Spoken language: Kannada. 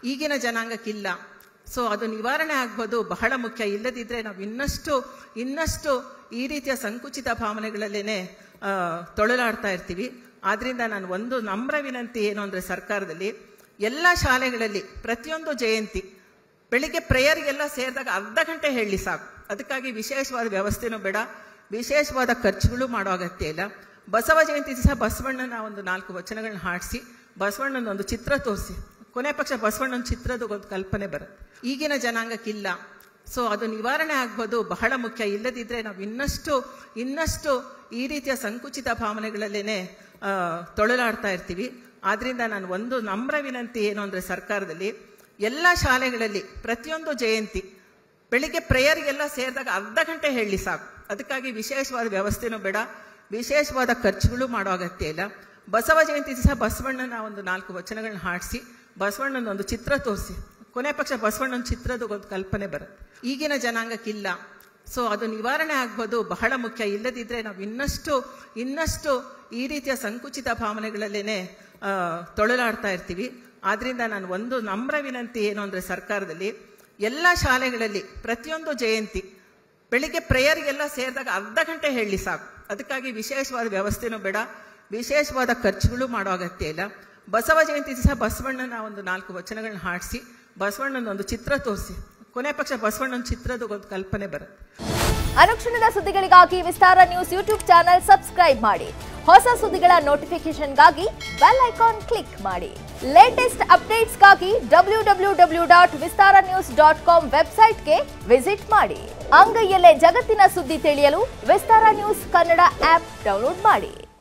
ಈಗಿನ ಜನಾಂಗಕ್ಕಿಲ್ಲ. ಸೊ ಅದು ನಿವಾರಣೆ ಆಗ್ಬೋದು, ಬಹಳ ಮುಖ್ಯ. ಇಲ್ಲದಿದ್ದರೆ ನಾವು ಇನ್ನಷ್ಟು ಈ ರೀತಿಯ ಸಂಕುಚಿತ ಭಾವನೆಗಳಲ್ಲೇನೆ ತೊಳಲಾಡ್ತಾ ಇರ್ತೀವಿ. ಆದ್ರಿಂದ ನಾನು ಒಂದು ನಮ್ರ ವಿನಂತಿ ಏನು ಅಂದರೆ, ಸರ್ಕಾರದಲ್ಲಿ ಎಲ್ಲ ಶಾಲೆಗಳಲ್ಲಿ ಪ್ರತಿಯೊಂದು ಜಯಂತಿ ಬೆಳಿಗ್ಗೆ ಪ್ರೇಯರ್ಗೆಲ್ಲ ಸೇರಿದಾಗ ಅರ್ಧ ಗಂಟೆ ಹೇಳಿ ಸಾಕು. ಅದಕ್ಕಾಗಿ ವಿಶೇಷವಾದ ವ್ಯವಸ್ಥೆನೂ ಬೇಡ, ವಿಶೇಷವಾದ ಖರ್ಚುಗಳು ಮಾಡೋ ಅಗತ್ಯ ಇಲ್ಲ. ಬಸವ ಜಯಂತಿ ದಿವಸ ಬಸವಣ್ಣನ ಒಂದು 4 ವಚನಗಳನ್ನ ಹಾಡಿಸಿ ಬಸವಣ್ಣನ ಒಂದು ಚಿತ್ರ ತೋರಿಸಿ, ಕೊನೆ ಪಕ್ಷ ಬಸವಣ್ಣನ ಚಿತ್ರದ ಒಂದು ಕಲ್ಪನೆ ಬರುತ್ತೆ. ಈಗಿನ ಜನಾಂಗಕ್ಕಿಲ್ಲ. ಸೊ ಅದು ನಿವಾರಣೆ ಆಗ್ಬೋದು, ಬಹಳ ಮುಖ್ಯ. ಇಲ್ಲದಿದ್ದರೆ ನಾವು ಇನ್ನಷ್ಟು ಈ ರೀತಿಯ ಸಂಕುಚಿತ ಭಾವನೆಗಳಲ್ಲೇನೆ ತೊಳಲಾಡ್ತಾ ಇರ್ತೀವಿ. ಆದ್ರಿಂದ ನಾನು ಒಂದು ನಮ್ರ ವಿನಂತಿ ಏನು ಅಂದರೆ, ಸರ್ಕಾರದಲ್ಲಿ ಎಲ್ಲ ಶಾಲೆಗಳಲ್ಲಿ ಪ್ರತಿಯೊಂದು ಜಯಂತಿ ಬೆಳಿಗ್ಗೆ ಪ್ರೇಯರ್ಗೆಲ್ಲ ಸೇರಿದಾಗ ಅರ್ಧ ಗಂಟೆ ಹೇಳಿ ಸಾಕು. ಅದಕ್ಕಾಗಿ ವಿಶೇಷವಾದ ವ್ಯವಸ್ಥೆನೂ ಬೇಡ, ವಿಶೇಷವಾದ ಖರ್ಚುಗಳು ಮಾಡೋ ಅಗತ್ಯ ಇಲ್ಲ. ಬಸವ ಜಯಂತಿ ದಿವಸ ಬಸವಣ್ಣನ ಒಂದು 4 ವಚನಗಳನ್ನ ಹಾಡಿಸಿ ಬಸವಣ್ಣನ ಒಂದು ಚಿತ್ರ ತೋರಿಸಿ, ಕೊನೆ ಪಕ್ಷ ಬಸವಣ್ಣನ ಚಿತ್ರದ ಒಂದು ಕಲ್ಪನೆ ಬರುತ್ತೆ. ಈಗಿನ ಜನಾಂಗಕ್ಕಿಲ್ಲ. ಸೊ ಅದು ನಿವಾರಣೆ ಆಗ್ಬೋದು, ಬಹಳ ಮುಖ್ಯ. ಇಲ್ಲದಿದ್ದರೆ ನಾವು ಇನ್ನಷ್ಟು ಈ ರೀತಿಯ ಸಂಕುಚಿತ ಭಾವನೆಗಳಲ್ಲೇನೆ ತೊಳಲಾಡ್ತಾ ಇರ್ತೀವಿ. ಆದ್ರಿಂದ ನಾನು ಒಂದು ನಮ್ರ ವಿನಂತಿ ಏನು ಅಂದರೆ, ಸರ್ಕಾರದಲ್ಲಿ ಎಲ್ಲ ಶಾಲೆಗಳಲ್ಲಿ ಪ್ರತಿಯೊಂದು ಜಯಂತಿ ಬೆಳಿಗ್ಗೆ ಪ್ರೇಯರ್ಗೆಲ್ಲ ಸೇರಿದಾಗ ಅರ್ಧ ಗಂಟೆ ಹೇಳಿ ಸಾಕು. ಅದಕ್ಕಾಗಿ ವಿಶೇಷವಾದ ವ್ಯವಸ್ಥೆನೂ ಬೇಡ, ವಿಶೇಷವಾದ ಖರ್ಚುಗಳು ಮಾಡೋ ಅಗತ್ಯ ಇಲ್ಲ. ಬಸವ ಜಯಂತಿ ದಿವಸ ಬಸವಣ್ಣನ ಒಂದು 4 ವಚನಗಳನ್ನ ಹಾಡಿಸಿ ಬಸವಣ್ಣನ ಒಂದು ಚಿತ್ರ ತೋರಿಸಿ, ಕೊನೆ ಪಕ್ಷ ಬಸವಣ್ಣನ ಚಿತ್ರದ ಒಂದು ಕಲ್ಪನೆ ಬರುತ್ತೆ. ಅನುಕ್ಷಣದ ಸುದ್ದಿಗಳಿಗಾಗಿ Vistara news YouTube channel subscribe ಮಾಡಿ. ಹೊಸ ಸುದ್ದಿಗಳ ನೋಟಿಫಿಕೇಶನ್ಗಾಗಿ ಬೆಲ್ ಐಕಾನ್ ಕ್ಲಿಕ್ ಮಾಡಿ. ಲೇಟೆಸ್ಟ್ ಅಪ್ಡೇಟ್ಸ್ಗಾಗಿ www.vistaranews.com ವೆಬ್ಸೈಟ್ಗೆ ವಿಸಿಟ್ ಮಾಡಿ. ಅಂಗೈಯಲ್ಲೇ ಜಗತ್ತಿನ ಸುದ್ದಿ ತಿಳಿಯಲು Vistara news Kannada app download ಮಾಡಿ.